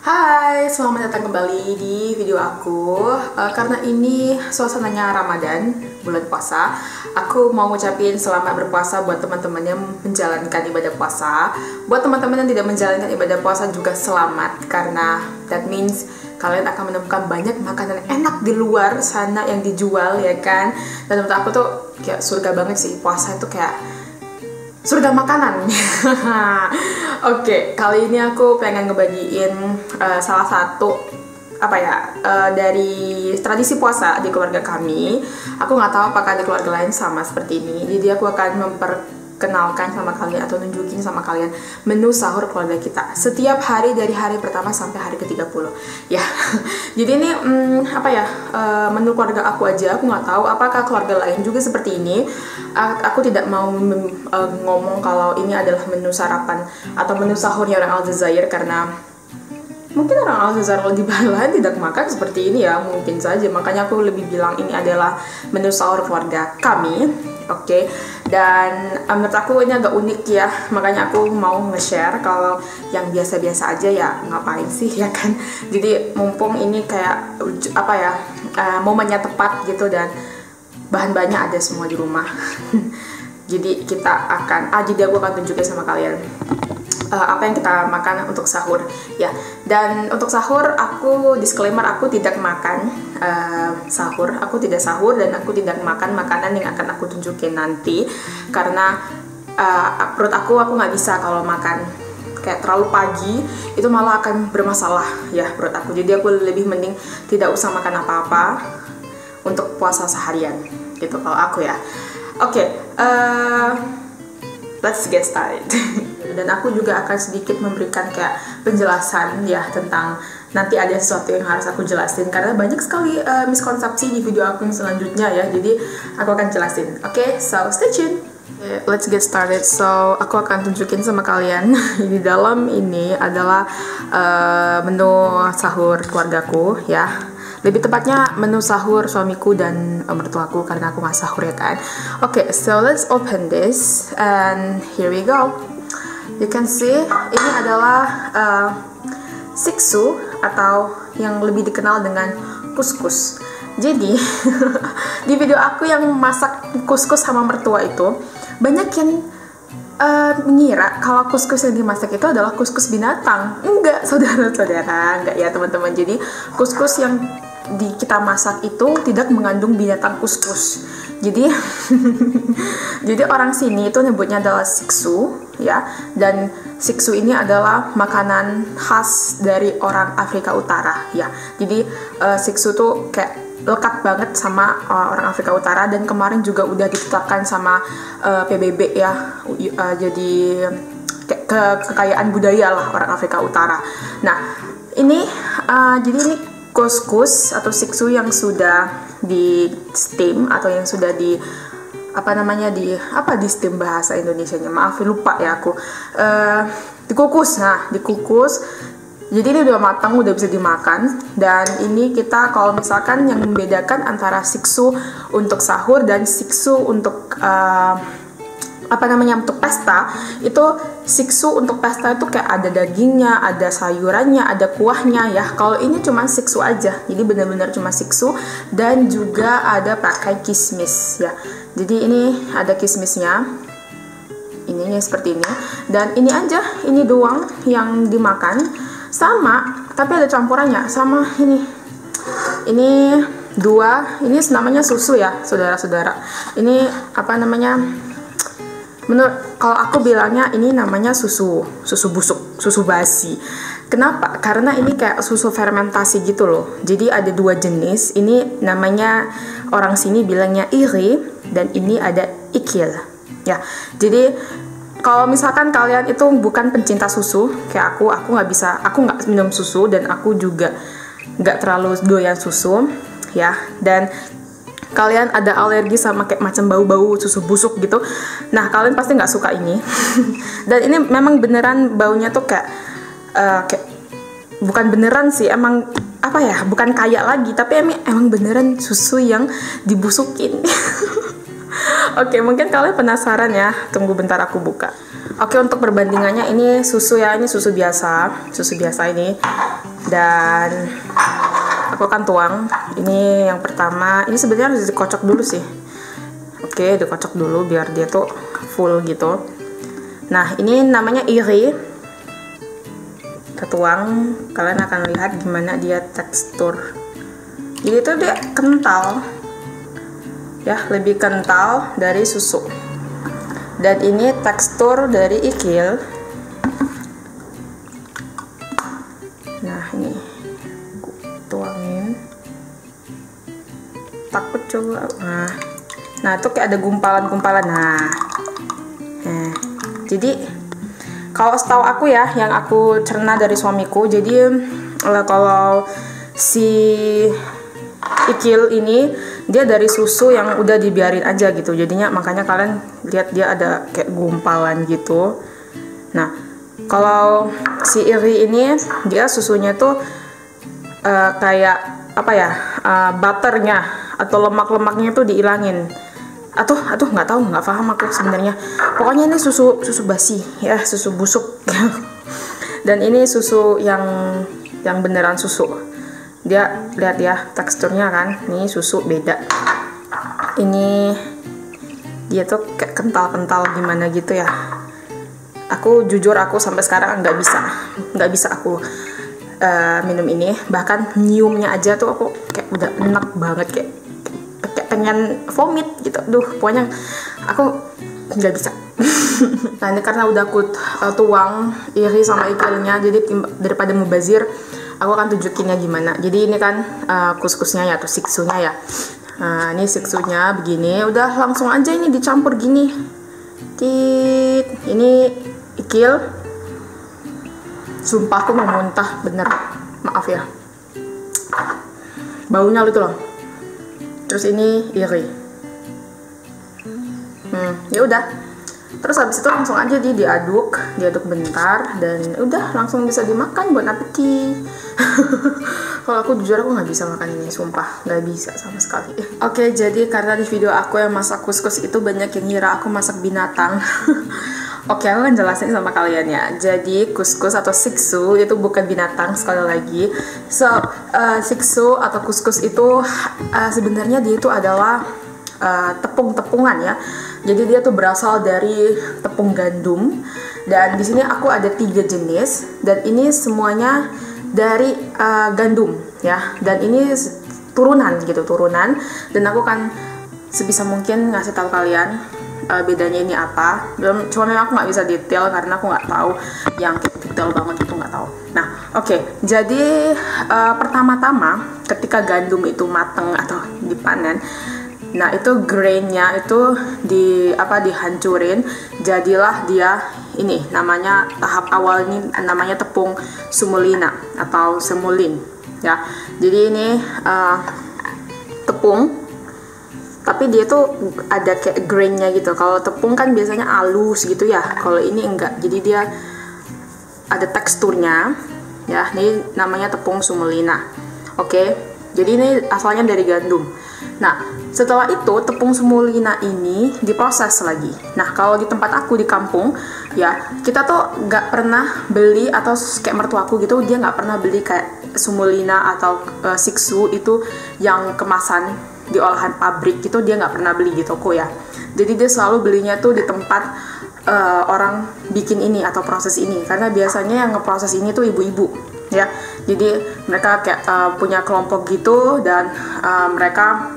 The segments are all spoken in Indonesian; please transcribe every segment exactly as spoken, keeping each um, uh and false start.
Hai, selamat datang kembali di video aku. uh, Karena ini suasananya Ramadan, bulan puasa, aku mau ngucapin selamat berpuasa buat teman-teman yang menjalankan ibadah puasa. Buat teman-teman yang tidak menjalankan ibadah puasa juga selamat, karena that means kalian akan menemukan banyak makanan enak di luar sana yang dijual, ya kan. Dan menurut aku tuh kayak surga banget sih, puasa itu kayak surga makanan. Oke, kali ini aku pengen ngebagiin uh, salah satu apa ya uh, dari tradisi puasa di keluarga kami. Aku nggak tahu apakah di keluarga lain sama seperti ini. Jadi aku akan memperkenalkan sama kalian atau nunjukin sama kalian menu sahur keluarga kita setiap hari dari hari pertama sampai hari ke tiga puluh. Ya, jadi ini um, apa ya uh, menu keluarga aku aja. Aku nggak tahu apakah keluarga lain juga seperti ini. Aku tidak mau uh, ngomong kalau ini adalah menu sarapan atau menu sahurnya orang Aljazair, karena mungkin orang Aljazair di lain tidak makan seperti ini ya, mungkin saja. Makanya aku lebih bilang ini adalah menu sahur keluarga kami. Oke, okay. Dan um, menurut aku ini agak unik ya, makanya aku mau nge-share. Kalau yang biasa-biasa aja ya ngapain sih, ya kan. Jadi mumpung ini kayak apa ya uh, momennya tepat gitu, dan bahan-bahannya ada semua di rumah. Jadi kita akan ah jadi aku akan tunjukin sama kalian uh, apa yang kita makan untuk sahur ya. Dan untuk sahur aku disclaimer, aku tidak makan uh, sahur, aku tidak sahur dan aku tidak makan makanan yang akan aku tunjukin nanti, karena uh, perut aku aku nggak bisa kalau makan kayak terlalu pagi, itu malah akan bermasalah ya perut aku. Jadi aku lebih mending tidak usah makan apa-apa untuk puasa seharian gitu kalau aku ya. Oke, okay, uh, let's get started. Dan aku juga akan sedikit memberikan kayak penjelasan ya tentang nanti ada sesuatu yang harus aku jelasin, karena banyak sekali uh, miskonsepsi di video aku yang selanjutnya ya. Jadi aku akan jelasin. Oke, okay, so stay tune. Okay, let's get started. So aku akan tunjukin sama kalian di dalam ini adalah uh, menu sahur keluargaku ya. Lebih tepatnya menu sahur suamiku dan uh, mertuaku, karena aku nggak sahur ya kan. Oke, okay, so let's open this and here we go. You can see ini adalah uh, siksu atau yang lebih dikenal dengan kuskus. Jadi di video aku yang masak kuskus sama mertua itu banyak yang Uh, mengira kalau kuskus yang dimasak itu adalah kuskus binatang. Enggak, saudara-saudara, enggak ya teman-teman. Jadi kuskus yang di kita masak itu tidak mengandung binatang kuskus. Jadi jadi orang sini itu nyebutnya adalah siksu ya. Dan siksu ini adalah makanan khas dari orang Afrika Utara ya. Jadi uh, siksu tuh kayak lekat banget sama uh, orang Afrika Utara, dan kemarin juga udah ditetapkan sama uh, P B B ya, uh, jadi ke ke kekayaan budaya lah orang Afrika Utara. Nah ini uh, jadi ini kuskus atau siksu yang sudah di steam atau yang sudah di apa namanya di apa di steam bahasa Indonesianya, maaf lupa ya aku, uh, dikukus. Nah dikukus. Jadi ini udah matang, udah bisa dimakan. Dan ini kita kalau misalkan yang membedakan antara siksu untuk sahur dan siksu untuk uh, apa namanya untuk pesta, itu siksu untuk pesta itu kayak ada dagingnya, ada sayurannya, ada kuahnya ya. Kalau ini cuma siksu aja, jadi benar-benar cuma siksu, dan juga ada pakai kismis ya. Jadi ini ada kismisnya, ininya seperti ini, dan ini aja, ini doang yang dimakan. Sama, tapi ada campurannya sama ini. Ini dua, ini namanya susu ya, saudara-saudara. Ini apa namanya? Menurut kalau aku bilangnya ini namanya susu, susu busuk, susu basi. Kenapa? Karena ini kayak susu fermentasi gitu loh. Jadi ada dua jenis. Ini namanya orang sini bilangnya iri, dan ini ada ikil. Ya, jadi kalau misalkan kalian itu bukan pencinta susu kayak aku, aku nggak bisa, aku nggak minum susu, dan aku juga nggak terlalu doyan susu ya. Dan kalian ada alergi sama kayak macam bau-bau susu busuk gitu, nah kalian pasti nggak suka ini. Dan ini memang beneran baunya tuh kayak uh, kayak bukan beneran sih, emang apa ya, bukan kayak lagi, tapi emang, emang beneran susu yang dibusukin. Oke, mungkin kalian penasaran ya. Tunggu bentar aku buka. Oke, untuk perbandingannya ini susu ya, ini susu biasa, susu biasa ini. Dan aku akan tuang. Ini yang pertama, ini sebenarnya harus dikocok dulu sih. Oke, dikocok dulu biar dia tuh full gitu. Nah, ini namanya iri. Kita tuang, kalian akan lihat gimana dia tekstur. Jadi itu dia kental, ya, lebih kental dari susu. Dan ini tekstur dari ikil. Nah, ini aku tuangin. Takut coba. Nah, nah itu kayak ada gumpalan-gumpalan. Nah, nah, jadi kalau setahu aku ya, yang aku cerna dari suamiku, jadi kalau si ikil ini dia dari susu yang udah dibiarin aja gitu, jadinya makanya kalian lihat dia ada kayak gumpalan gitu. Nah, kalau si iri ini dia susunya tuh uh, kayak apa ya, uh, butternya atau lemak-lemaknya tuh dihilangin. Atau atuh nggak tahu, nggak paham aku sebenarnya. Pokoknya ini susu susu basi ya, susu busuk. Dan ini susu yang yang beneran susu. Dia lihat ya teksturnya kan, ini susu beda. Ini dia tuh kayak kental-kental gimana gitu ya. Aku jujur aku sampai sekarang nggak bisa, nggak bisa aku uh, minum ini. Bahkan nyiumnya aja tuh aku kayak udah enak banget, kayak pengen vomit gitu. Duh, pokoknya aku nggak bisa. Nah, ini karena udah aku uh, tuang iri sama ikilnya, jadi daripada mubazir, aku akan tunjukinnya gimana. Jadi ini kan uh, kuskusnya ya, atau siksunya ya. Nah, ini siksunya begini, udah langsung aja ini dicampur gini. Tit, ini ikil. Sumpah aku mau muntah, bener. Maaf ya. Baunya itu loh. Terus ini iri. Hmm, ya udah. Terus habis itu langsung aja di diaduk, diaduk bentar dan udah langsung bisa dimakan buat apeti. Kalau aku jujur aku nggak bisa makan ini, sumpah nggak bisa sama sekali. Oke, okay, jadi karena di video aku yang masak kuskus itu banyak yang ngira aku masak binatang. Oke, okay, aku akan jelasin sama kalian ya. Jadi kuskus atau siksu itu bukan binatang, sekali lagi. So, uh, siksu atau kuskus itu uh, sebenarnya dia itu adalah uh, tepung-tepungan ya. Jadi dia tuh berasal dari tepung gandum. Dan di sini aku ada tiga jenis dan ini semuanya dari uh, gandum ya. Dan ini turunan gitu, turunan. Dan aku kan sebisa mungkin ngasih tahu kalian Uh, bedanya ini apa. Belum, cuma memang aku nggak bisa detail karena aku nggak tahu yang detail banget itu, nggak tahu. Nah, oke, okay. Jadi uh, pertama-tama ketika gandum itu mateng atau dipanen, nah itu grainnya itu di apa dihancurin, jadilah dia ini namanya tahap awal ini namanya tepung semolina atau semolin ya. Jadi ini uh, tepung, tapi dia tuh ada kayak grainnya gitu. Kalau tepung kan biasanya halus gitu ya, kalau ini enggak, jadi dia ada teksturnya ya. Ini namanya tepung semolina. Oke, jadi ini asalnya dari gandum. Nah, setelah itu tepung semolina ini diproses lagi. Nah, kalau di tempat aku di kampung ya, kita tuh nggak pernah beli, atau kayak mertuaku gitu, dia nggak pernah beli kayak semolina atau uh, siksu itu yang kemasan di olahan pabrik gitu, dia nggak pernah beli di toko ya. Jadi dia selalu belinya tuh di tempat uh, orang bikin ini atau proses ini, karena biasanya yang ngeproses ini tuh ibu-ibu ya. Jadi mereka kayak uh, punya kelompok gitu dan uh, mereka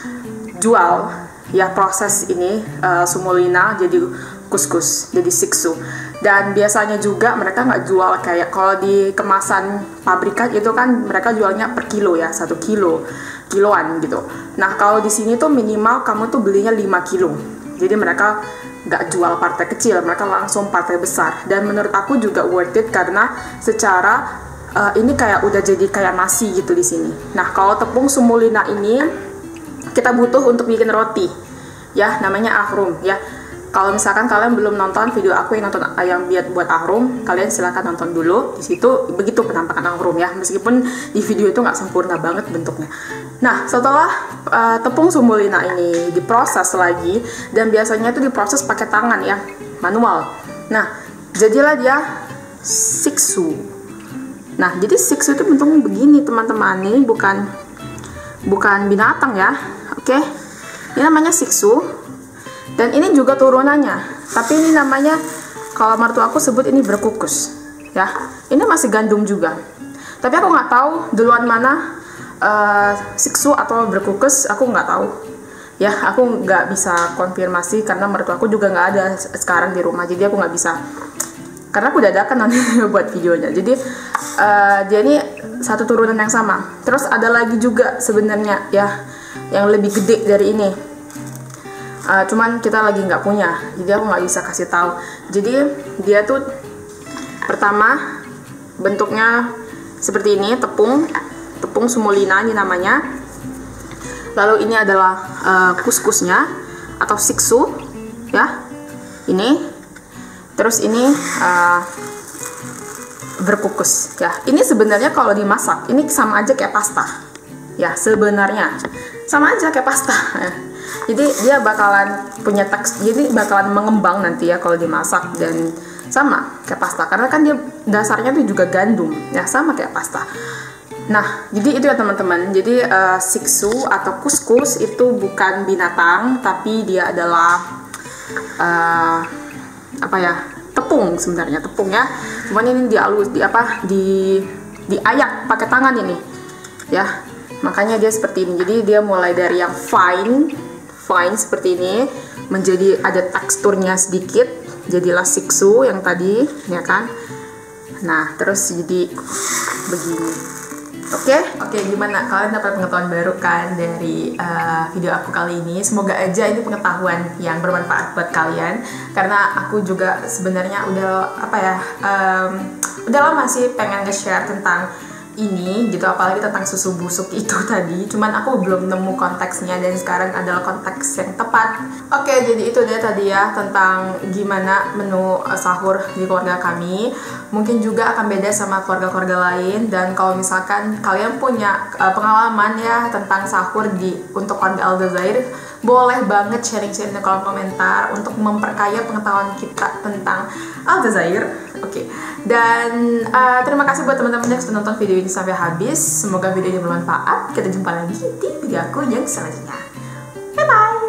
jual ya proses ini uh, semolina jadi kuskus, jadi siksu. Dan biasanya juga mereka nggak jual kayak kalau di kemasan pabrikan itu kan mereka jualnya per kilo ya, satu kilo kiloan gitu. Nah, kalau di sini tuh minimal kamu tuh belinya lima kilo. Jadi mereka nggak jual partai kecil, mereka langsung partai besar. Dan menurut aku juga worth it karena secara uh, ini kayak udah jadi kayak nasi gitu di sini. Nah, kalau tepung semolina ini kita butuh untuk bikin roti ya, namanya ahrum ya. Kalau misalkan kalian belum nonton video aku yang nonton yang biat buat ahrum, kalian silahkan nonton dulu. Di situ begitu penampakan ahrum ya, meskipun di video itu nggak sempurna banget bentuknya. Nah, setelah uh, tepung semolina ini diproses lagi, dan biasanya itu diproses pakai tangan ya, manual. Nah, jadilah dia siksu. Nah, jadi siksu itu bentuknya begini teman-teman. Ini bukan bukan binatang ya. Oke. Ini namanya siksu. Dan ini juga turunannya. Tapi ini namanya, kalau mertua aku sebut ini berkukus. Ya. Ini masih gandum juga. Tapi aku nggak tahu duluan mana uh, siksu atau berkukus. Aku nggak tahu. Ya, aku nggak bisa konfirmasi karena mertua aku juga nggak ada sekarang di rumah. Jadi aku nggak bisa. Karena aku dadakan nanti buat videonya. Jadi uh, dia ini satu turunan yang sama. Terus ada lagi juga sebenarnya ya yang lebih gede dari ini. Uh, cuman kita lagi nggak punya. Jadi aku nggak bisa kasih tahu. Jadi dia tuh pertama bentuknya seperti ini, tepung, tepung semolina ini namanya. Lalu ini adalah uh, kuskusnya atau siksu, ya. Ini. Terus ini uh, berkukus ya. Ini sebenarnya kalau dimasak ini sama aja kayak pasta. Ya, sebenarnya sama aja kayak pasta. Jadi dia bakalan punya teks, jadi bakalan mengembang nanti ya kalau dimasak dan sama kayak pasta karena kan dia dasarnya tuh juga gandum. Ya, sama kayak pasta. Nah, jadi itu ya teman-teman. Jadi uh, siksu atau kuskus itu bukan binatang tapi dia adalah uh, apa ya, tepung sebenarnya, tepung ya, cuman ini dialus di apa di diayak pakai tangan ini ya, makanya dia seperti ini. Jadi dia mulai dari yang fine fine seperti ini menjadi ada teksturnya sedikit, jadilah siksu yang tadi ya kan. Nah, terus jadi begini. Oke, okay? Oke, okay, gimana? Kalian dapat pengetahuan baru kan dari uh, video aku kali ini? Semoga aja ini pengetahuan yang bermanfaat buat kalian. Karena aku juga sebenarnya udah apa ya, um, udah lama sih pengen nge-share tentang ini gitu, apalagi tentang susu busuk itu tadi. Cuman aku belum nemu konteksnya dan sekarang adalah konteks yang tepat. Oke, okay, jadi itu dia tadi ya tentang gimana menu sahur di keluarga kami. Mungkin juga akan beda sama keluarga-keluarga lain. Dan kalau misalkan kalian punya uh, pengalaman ya tentang sahur di untuk keluarga Aljazair, boleh banget sharing-sharing di kolom komentar untuk memperkaya pengetahuan kita tentang Aljazair. Oke, okay. Dan uh, terima kasih buat teman-teman yang sudah nonton video ini sampai habis. Semoga video ini bermanfaat. Kita jumpa lagi di video aku yang selanjutnya. Bye bye.